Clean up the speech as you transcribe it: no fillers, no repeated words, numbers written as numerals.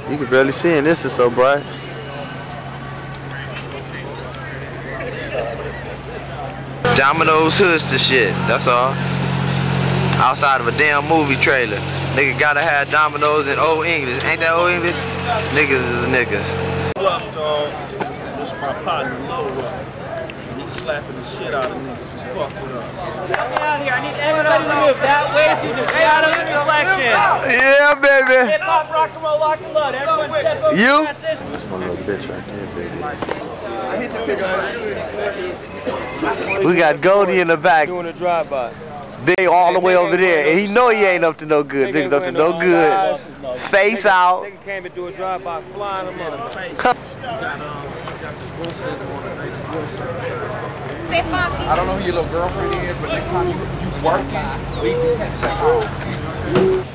You can barely see in this, is so bright. Domino's Hoodster shit, that's all. Outside of a damn movie trailer. Nigga gotta have Domino's in Old English. Ain't that Old English? Niggas is niggas. Rough, dog. This is my partner, Lil Rough. He's slapping the shit out of niggas who fuck with us. Get me out here. I need everybody to move that way through the shadow reflection. Yeah, baby. Hip hop, rock and roll, lock and load. Everyone step over You? the transition. That's my little bitch right here, baby. We got Goldie in the back. Doing a drive-by. They all the way over there, and he know he ain't up to no good. Niggas up to no good. Face out. Nigga came to do a drive-by flying him on the face. Got this Wilson on the nigga Wilson. I don't know who your little girlfriend is, but next time you working, leave the pets at home.